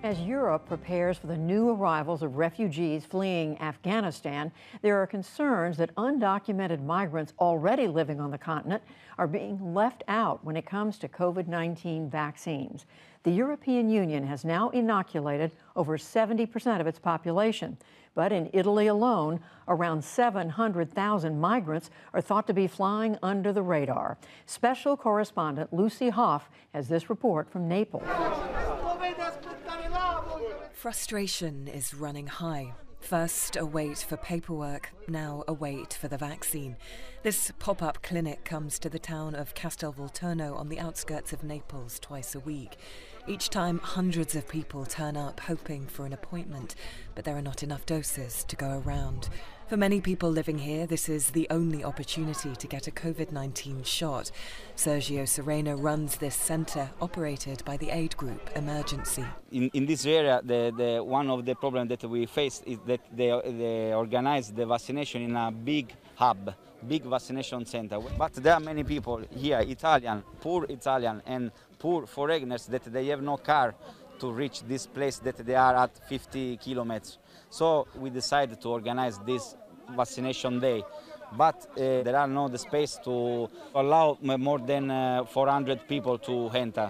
As Europe prepares for the new arrivals of refugees fleeing Afghanistan, there are concerns that undocumented migrants already living on the continent are being left out when it comes to COVID-19 vaccines. The European Union has now inoculated over 70% of its population. But in Italy alone, around 700,000 migrants are thought to be flying under the radar. Special correspondent Lucy Hough has this report from Naples. Frustration is running high. First, a wait for paperwork, now a wait for the vaccine. This pop-up clinic comes to the town of Castelvolturno on the outskirts of Naples twice a week. Each time, hundreds of people turn up hoping for an appointment, but there are not enough doses to go around. For many people living here, this is the only opportunity to get a COVID-19 shot. Sergio Serena runs this centre, operated by the aid group Emergency. In this area, one of the problems that we face is that they organize the vaccination in a big hub, big vaccination center. But there are many people here, poor Italian and poor foreigners, that they have no car to reach this place that they are at 50 kilometers. So we decided to organize this vaccination day. But there are no the space to allow more than 400 people to enter.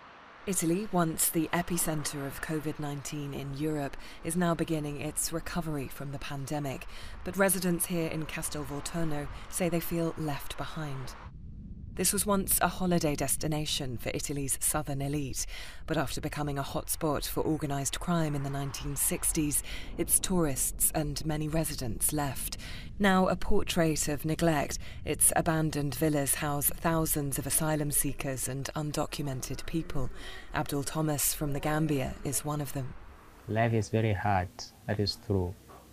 Italy, once the epicenter of COVID-19 in Europe, is now beginning its recovery from the pandemic. But residents here in Castelvolturno say they feel left behind. This was once a holiday destination for Italy's southern elite, but after becoming a hotspot for organised crime in the 1960s, its tourists and many residents left. Now a portrait of neglect, its abandoned villas house thousands of asylum seekers and undocumented people. Abdul Thomas from the Gambia is one of them. Life is very hard, that is true,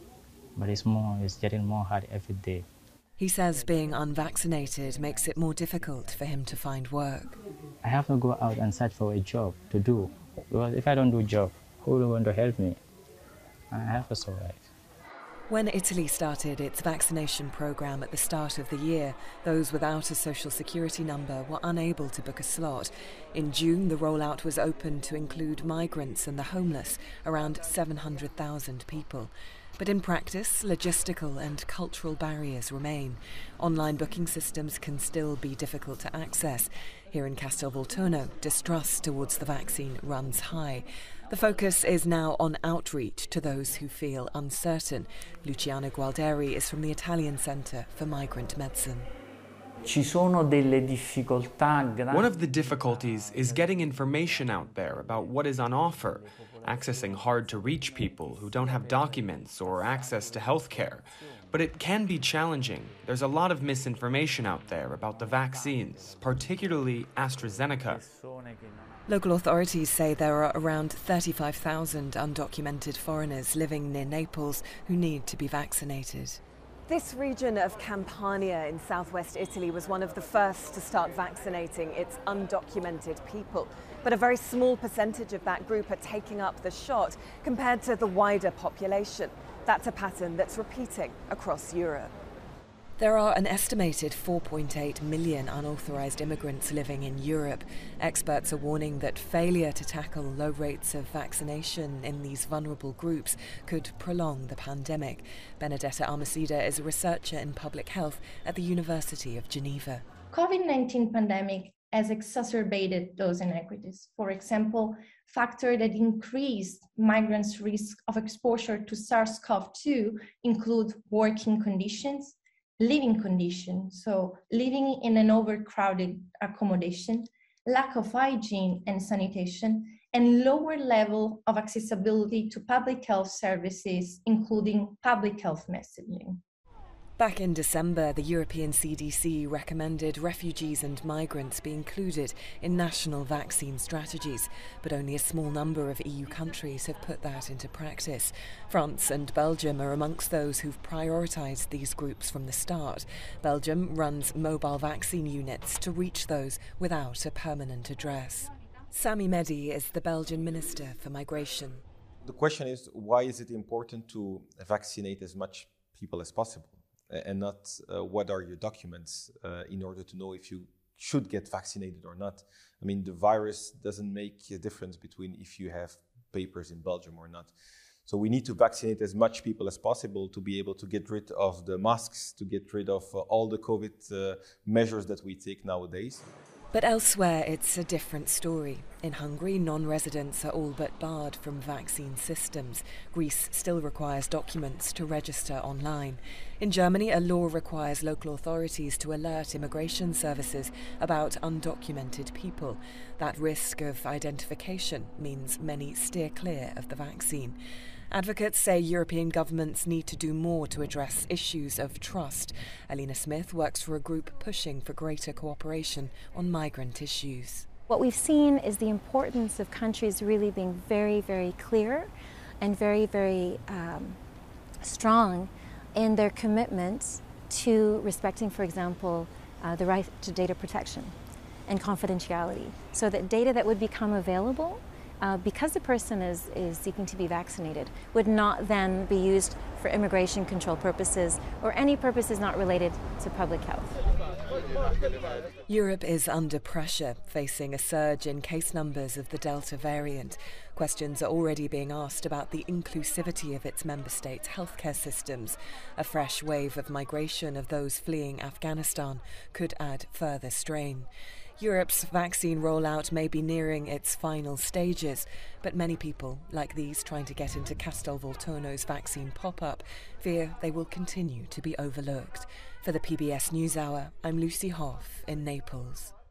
but it's getting more hard every day. He says being unvaccinated makes it more difficult for him to find work. I have to go out and search for a job to do, because if I don't do a job, who will want to help me? I have to survive. When Italy started its vaccination programme at the start of the year, those without a social security number were unable to book a slot. In June, the rollout was open to include migrants and the homeless, around 700,000 people. But in practice, logistical and cultural barriers remain. Online booking systems can still be difficult to access. Here in Castelvolturno, distrust towards the vaccine runs high. The focus is now on outreach to those who feel uncertain. Luciano Gualderi is from the Italian Centre for Migrant Medicine. One of the difficulties is getting information out there about what is on offer, accessing hard-to-reach people who don't have documents or access to health care. But it can be challenging. There's a lot of misinformation out there about the vaccines, particularly AstraZeneca. Local authorities say there are around 35,000 undocumented foreigners living near Naples who need to be vaccinated. This region of Campania in southwest Italy was one of the first to start vaccinating its undocumented people. But a very small percentage of that group are taking up the shot compared to the wider population. That's a pattern that's repeating across Europe. There are an estimated 4.8 million unauthorized immigrants living in Europe. Experts are warning that failure to tackle low rates of vaccination in these vulnerable groups could prolong the pandemic. Benedetta Almacida is a researcher in public health at the University of Geneva. COVID-19 pandemic has exacerbated those inequities. For example, factors that increased migrants' risk of exposure to SARS-CoV-2 include working conditions, living conditions, so living in an overcrowded accommodation, lack of hygiene and sanitation, and lower level of accessibility to public health services, including public health messaging. Back in December, the European CDC recommended refugees and migrants be included in national vaccine strategies, but only a small number of EU countries have put that into practice. France and Belgium are amongst those who've prioritised these groups from the start. Belgium runs mobile vaccine units to reach those without a permanent address. Sami Mehdi is the Belgian Minister for Migration. The question is, why is it important to vaccinate as much people as possible? And not what are your documents in order to know if you should get vaccinated or not. I mean, the virus doesn't make a difference between if you have papers in Belgium or not. So we need to vaccinate as much people as possible to be able to get rid of the masks, to get rid of all the COVID measures that we take nowadays. But elsewhere, it's a different story. In Hungary, non-residents are all but barred from vaccine systems. Greece still requires documents to register online. In Germany, a law requires local authorities to alert immigration services about undocumented people. That risk of identification means many steer clear of the vaccine. Advocates say European governments need to do more to address issues of trust. Alina Smith works for a group pushing for greater cooperation on migrant issues. What we've seen is the importance of countries really being very, very clear and very, very strong in their commitments to respecting, for example, the right to data protection and confidentiality, so that data that would become available because the person is seeking to be vaccinated would not then be used for immigration control purposes or any purposes not related to public health. Europe is under pressure, facing a surge in case numbers of the Delta variant. Questions are already being asked about the inclusivity of its member states' healthcare systems. A fresh wave of migration of those fleeing Afghanistan could add further strain. Europe's vaccine rollout may be nearing its final stages, but many people, like these trying to get into Castelvolturno's vaccine pop-up, fear they will continue to be overlooked. For the PBS NewsHour, I'm Lucy Hough in Naples.